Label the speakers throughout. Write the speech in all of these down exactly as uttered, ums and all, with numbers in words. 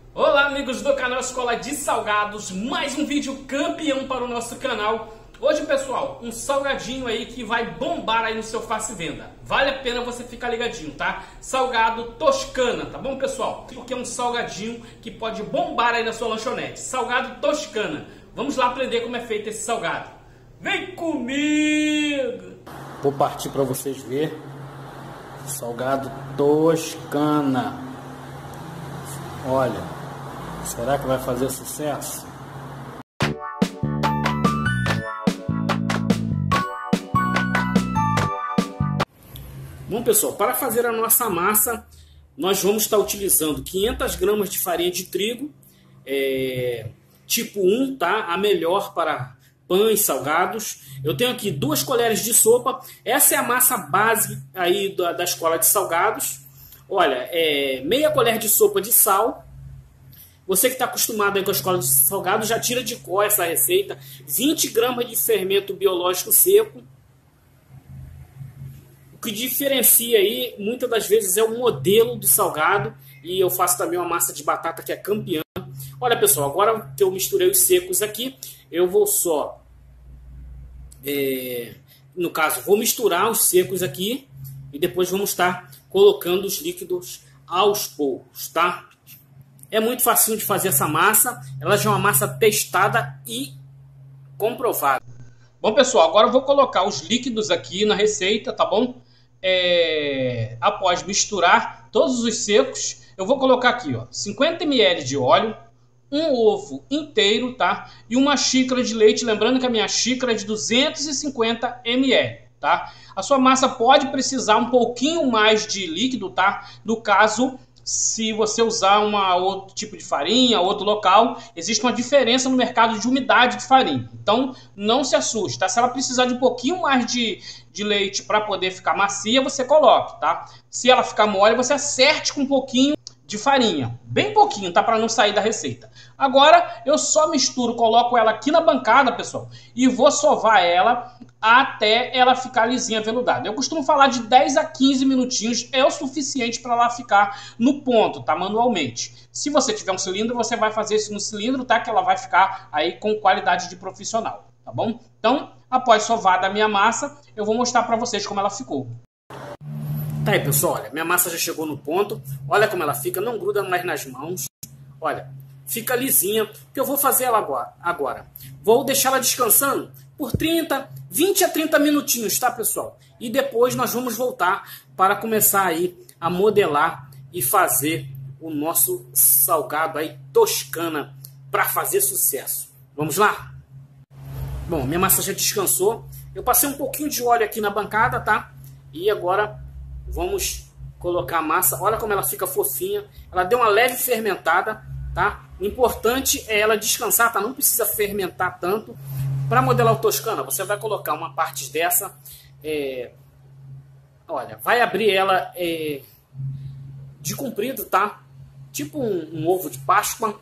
Speaker 1: Olá, amigos do canal Escola de Salgados, mais um vídeo campeão para o nosso canal. Hoje, pessoal, um salgadinho aí que vai bombar aí no seu Face Venda. Vale a pena você ficar ligadinho, tá? Salgado Toscana, tá bom, pessoal? Porque é um salgadinho que pode bombar aí na sua lanchonete. Salgado Toscana. Vamos lá aprender como é feito esse salgado. Vem comigo!
Speaker 2: Vou partir para vocês ver. Salgado Toscana. Olha, será que vai fazer sucesso?
Speaker 1: Bom, pessoal, para fazer a nossa massa, nós vamos estar utilizando quinhentas gramas de farinha de trigo, é, tipo um, tá? A melhor para pães salgados. Eu tenho aqui duas colheres de sopa. Essa é a massa base aí da, da escola de salgados. Olha, é meia colher de sopa de sal. Você que está acostumado aí com a escola de salgados, já tira de cor essa receita. vinte gramas de fermento biológico seco. O que diferencia aí, muitas das vezes, é o modelo do salgado. E eu faço também uma massa de batata que é campeã. Olha, pessoal, agora que eu misturei os secos aqui, eu vou só... É, no caso, vou misturar os secos aqui. E depois vamos estar colocando os líquidos aos poucos, tá? É muito facinho de fazer essa massa. Ela já é uma massa testada e comprovada. Bom, pessoal, agora eu vou colocar os líquidos aqui na receita, tá bom? É... Após misturar todos os secos, eu vou colocar aqui, ó, cinquenta mililitros de óleo, um ovo inteiro, tá? E uma xícara de leite, lembrando que a minha xícara é de duzentos e cinquenta mililitros, tá? A sua massa pode precisar um pouquinho mais de líquido, tá? No caso, se você usar uma outro tipo de farinha, outro local, existe uma diferença no mercado de umidade de farinha. Então, não se assuste, tá? Se ela precisar de um pouquinho mais de, de leite para poder ficar macia, você coloque, tá? Se ela ficar mole, você acerte com um pouquinho de farinha, bem pouquinho, tá? Para não sair da receita. Agora, eu só misturo, coloco ela aqui na bancada, pessoal, e vou sovar ela até ela ficar lisinha, veludada. Eu costumo falar de dez a quinze minutinhos, é o suficiente para ela ficar no ponto, tá? Manualmente. Se você tiver um cilindro, você vai fazer isso no cilindro, tá? Que ela vai ficar aí com qualidade de profissional, tá bom? Então, após sovada a minha massa, eu vou mostrar para vocês como ela ficou. Tá aí, pessoal, olha, minha massa já chegou no ponto. Olha como ela fica, não gruda mais nas mãos. Olha, fica lisinha. O que eu vou fazer ela agora? agora? Vou deixar ela descansando por trinta, vinte a trinta minutinhos, tá, pessoal? E depois nós vamos voltar para começar aí a modelar e fazer o nosso salgado aí Toscana para fazer sucesso. Vamos lá? Bom, minha massa já descansou. Eu passei um pouquinho de óleo aqui na bancada, tá? E agora vamos colocar a massa. Olha como ela fica fofinha. Ela deu uma leve fermentada, tá? O importante é ela descansar, tá? Não precisa fermentar tanto. Para modelar o Toscana, você vai colocar uma parte dessa. É, olha, vai abrir ela é, de comprido, tá? Tipo um, um ovo de Páscoa.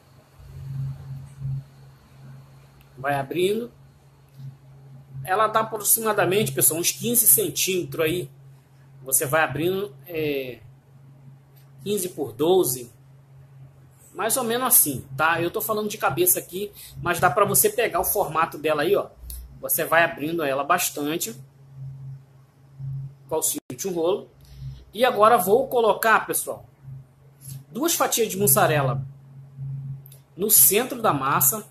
Speaker 1: Vai abrindo. Ela dá aproximadamente, pessoal, uns quinze centímetros aí. Você vai abrindo é, quinze por doze, mais ou menos assim, tá? Eu tô falando de cabeça aqui, mas dá para você pegar o formato dela aí, ó. Você vai abrindo ela bastante, com o auxílio de um rolo. E agora vou colocar, pessoal, duas fatias de mussarela no centro da massa.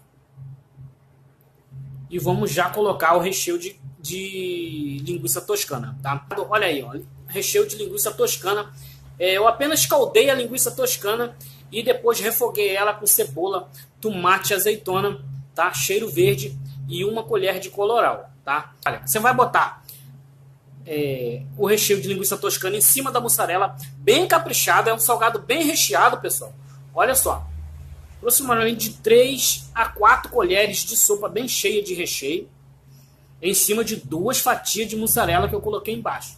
Speaker 1: E vamos já colocar o recheio de, de linguiça toscana, tá? Olha aí, ó, recheio de linguiça toscana. É, eu apenas caldei a linguiça toscana e depois refoguei ela com cebola, tomate e azeitona, tá? Cheiro verde e uma colher de colorau, tá? Olha, você vai botar é, o recheio de linguiça toscana em cima da mussarela, bem caprichado. É um salgado bem recheado, pessoal. Olha só. Aproximadamente de três a quatro colheres de sopa bem cheia de recheio, em cima de duas fatias de mussarela que eu coloquei embaixo.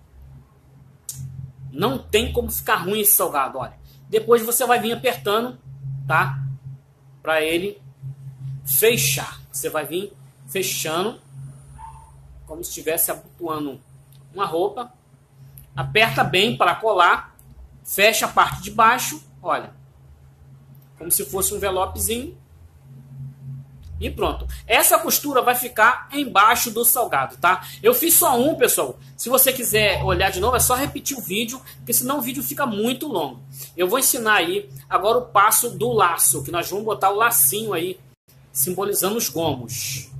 Speaker 1: Não tem como ficar ruim esse salgado, olha. Depois você vai vir apertando, tá? Para ele fechar. Você vai vir fechando, como se estivesse abotoando uma roupa. Aperta bem para colar, fecha a parte de baixo, olha. como se fosse um envelopezinho. E pronto. Essa costura vai ficar embaixo do salgado, tá? Eu fiz só um, pessoal. Se você quiser olhar de novo, é só repetir o vídeo, porque senão o vídeo fica muito longo. Eu vou ensinar aí agora o passo do laço, que nós vamos botar o lacinho aí, simbolizando os gomos.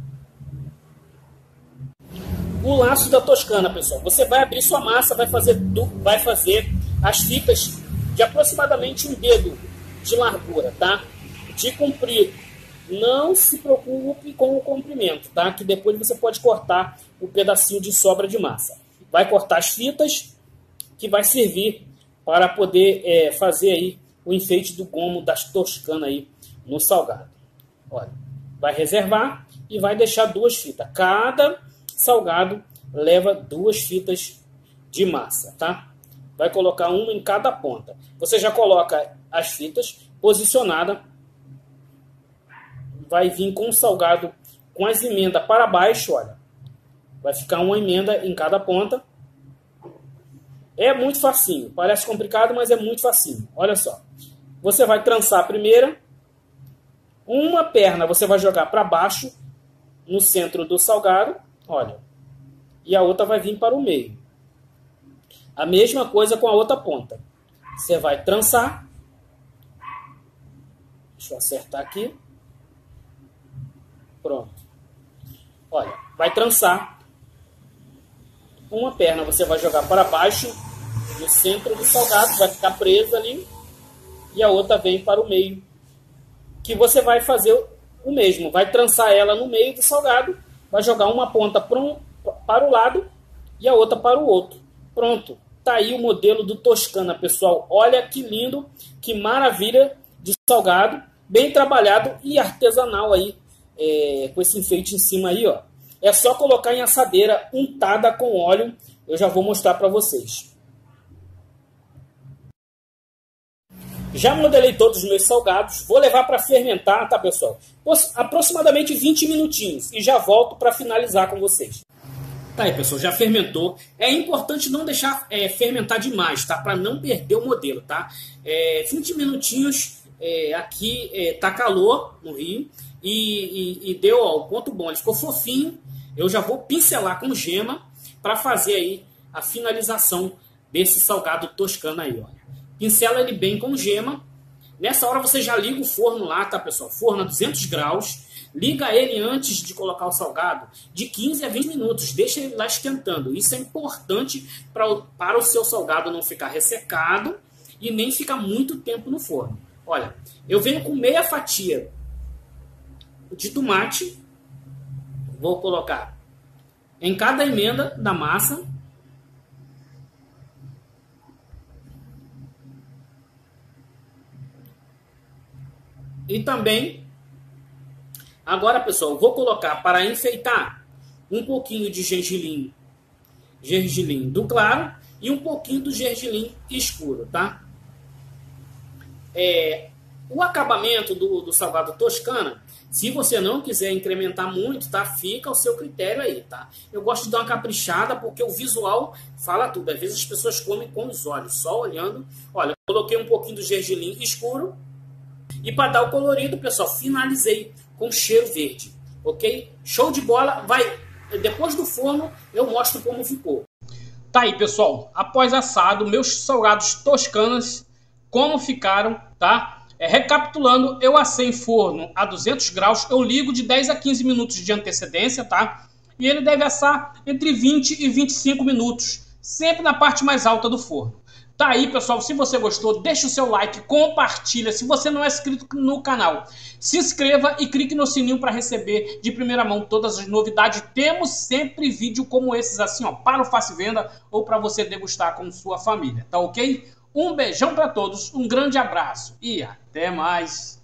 Speaker 1: O laço da Toscana, pessoal. Você vai abrir sua massa, vai fazer, vai fazer as fitas de aproximadamente um dedo de largura, tá? De comprido. Não se preocupe com o comprimento, tá? Que depois você pode cortar o pedacinho de sobra de massa. Vai cortar as fitas que vai servir para poder é, fazer aí o enfeite do gomo das Toscana aí no salgado. Olha, vai reservar e vai deixar duas fitas. Cada salgado leva duas fitas de massa, tá? Vai colocar uma em cada ponta. Você já coloca as fitas posicionadas. Vai vir com o salgado com as emendas para baixo, olha. Vai ficar uma emenda em cada ponta. É muito facinho. Parece complicado, mas é muito facinho. Olha só. Você vai trançar a primeira. Uma perna você vai jogar para baixo, no centro do salgado. Olha. E a outra vai vir para o meio. A mesma coisa com a outra ponta. Você vai trançar. Deixa eu acertar aqui. Pronto. Olha, vai trançar. Uma perna você vai jogar para baixo, no centro do salgado, vai ficar presa ali. E a outra vem para o meio. Que você vai fazer o mesmo. Vai trançar ela no meio do salgado. Vai jogar uma ponta para, um, para o lado e a outra para o outro. Pronto. Tá aí o modelo do Toscana, pessoal. Olha que lindo, que maravilha de salgado. Bem trabalhado e artesanal aí. É, com esse enfeite em cima aí, ó. É só colocar em assadeira untada com óleo. Eu já vou mostrar para vocês. Já modelei todos os meus salgados. Vou levar para fermentar, tá, pessoal? Aproximadamente vinte minutinhos. E já volto para finalizar com vocês. Tá aí, pessoal. Já fermentou. É importante não deixar é, fermentar demais, tá? Para não perder o modelo, tá? É, vinte minutinhos. É, aqui é, tá calor no Rio. E, e, e deu ó, o ponto bom, ele ficou fofinho. Eu já vou pincelar com gema para fazer aí a finalização desse salgado Toscana aí, olha. Pincela ele bem com gema. Nessa hora você já liga o forno lá, tá, pessoal? Forno a duzentos graus. Liga ele antes de colocar o salgado de quinze a vinte minutos. Deixa ele lá esquentando. Isso é importante pra, para o seu salgado não ficar ressecado e nem ficar muito tempo no forno. Olha, eu venho com meia fatia de tomate, vou colocar em cada emenda da massa. E também, agora, pessoal, vou colocar para enfeitar um pouquinho de gergelim, gergelim do claro e um pouquinho do gergelim escuro, tá? É, o acabamento do, do salgado Toscana, se você não quiser incrementar muito, tá? Fica ao seu critério aí, tá? Eu gosto de dar uma caprichada porque o visual fala tudo. Às vezes as pessoas comem com os olhos, só olhando. Olha, eu coloquei um pouquinho do gergelim escuro. E para dar o colorido, pessoal, finalizei com cheiro verde, ok? Show de bola. Vai, depois do forno, eu mostro como ficou. Tá aí, pessoal. Após assado, meus salgados Toscanas, como ficaram, tá? É, recapitulando, eu assei em forno a duzentos graus, eu ligo de dez a quinze minutos de antecedência, tá? E ele deve assar entre vinte e vinte e cinco minutos, sempre na parte mais alta do forno. Tá aí, pessoal, se você gostou, deixa o seu like, compartilha. Se você não é inscrito no canal, se inscreva e clique no sininho para receber de primeira mão todas as novidades. Temos sempre vídeo como esses assim, ó, para o Fácil Venda ou para você degustar com sua família, tá ok? Um beijão para todos, um grande abraço e até mais!